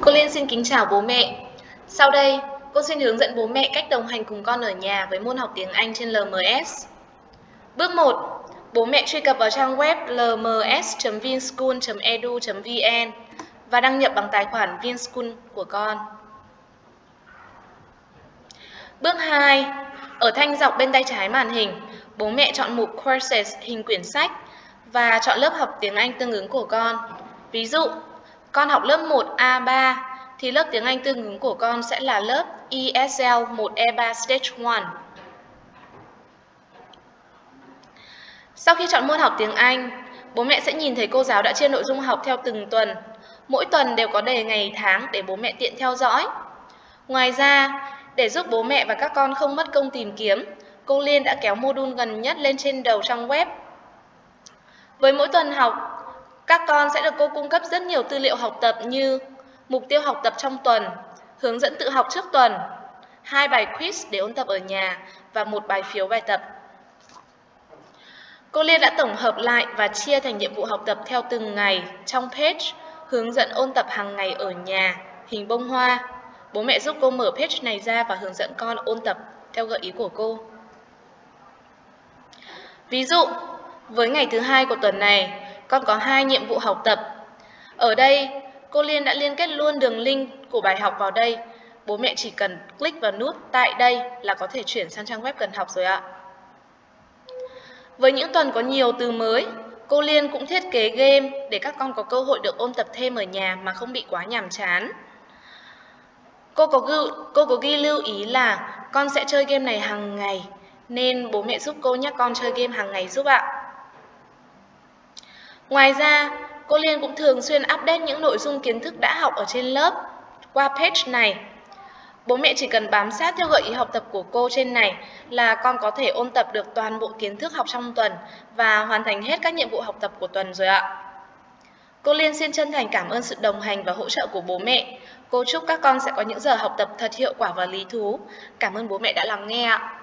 Cô Liên xin kính chào bố mẹ. Sau đây, cô xin hướng dẫn bố mẹ cách đồng hành cùng con ở nhà với môn học tiếng Anh trên LMS. Bước 1. Bố mẹ truy cập vào trang web lms.vinschool.edu.vn và đăng nhập bằng tài khoản Vinschool của con. Bước 2. Ở thanh dọc bên tay trái màn hình, bố mẹ chọn mục Courses hình quyển sách và chọn lớp học tiếng Anh tương ứng của con. Ví dụ, con học lớp 1A3 thì lớp tiếng Anh tương ứng của con sẽ là lớp ESL 1E3 Stage 1. Sau khi chọn môn học tiếng Anh, bố mẹ sẽ nhìn thấy cô giáo đã chia nội dung học theo từng tuần. Mỗi tuần đều có đề ngày tháng để bố mẹ tiện theo dõi. Ngoài ra, để giúp bố mẹ và các con không mất công tìm kiếm, cô Liên đã kéo module gần nhất lên trên đầu trang web. Với mỗi tuần học, các con sẽ được cô cung cấp rất nhiều tư liệu học tập như mục tiêu học tập trong tuần, hướng dẫn tự học trước tuần, 2 bài quiz để ôn tập ở nhà và 1 bài phiếu bài tập. Cô Liên đã tổng hợp lại và chia thành nhiệm vụ học tập theo từng ngày trong page hướng dẫn ôn tập hàng ngày ở nhà, hình bông hoa. Bố mẹ giúp cô mở page này ra và hướng dẫn con ôn tập theo gợi ý của cô. Ví dụ, với ngày thứ 2 của tuần này, con có 2 nhiệm vụ học tập. Ở đây, cô Liên đã liên kết luôn đường link của bài học vào đây. Bố mẹ chỉ cần click vào nút tại đây là có thể chuyển sang trang web cần học rồi ạ. Với những tuần có nhiều từ mới, cô Liên cũng thiết kế game để các con có cơ hội được ôn tập thêm ở nhà mà không bị quá nhàm chán. Cô có ghi lưu ý là con sẽ chơi game này hàng ngày, nên bố mẹ giúp cô nhắc con chơi game hàng ngày giúp ạ. Ngoài ra, cô Liên cũng thường xuyên update những nội dung kiến thức đã học ở trên lớp qua page này. Bố mẹ chỉ cần bám sát theo gợi ý học tập của cô trên này là con có thể ôn tập được toàn bộ kiến thức học trong tuần và hoàn thành hết các nhiệm vụ học tập của tuần rồi ạ. Cô Liên xin chân thành cảm ơn sự đồng hành và hỗ trợ của bố mẹ. Cô chúc các con sẽ có những giờ học tập thật hiệu quả và lý thú. Cảm ơn bố mẹ đã lắng nghe ạ.